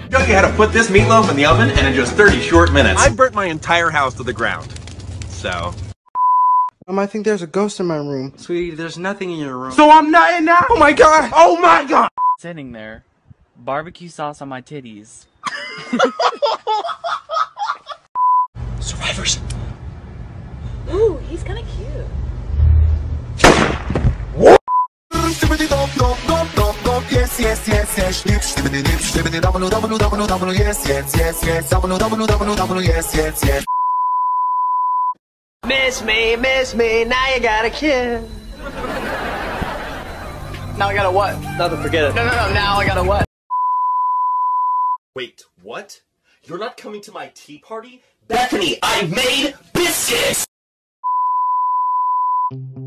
Show you how to put this meatloaf in the oven and in just 30 short minutes. I burnt my entire house to the ground. So. I think there's a ghost in my room. Sweetie, there's nothing in your room. So I'm not in now? Oh my god! Oh my god! Sitting there, barbecue sauce on my titties. Survivors. Ooh, he's kind of cute. Yes, yes, yes, yes. Yes, yes, yes, yes. Yes, yes, yes. Miss me, now you got a kiss. Now I got a what? Nothing, forget it. No, now I got a what? Wait, what? You're not coming to my tea party? Bethany, I made biscuits!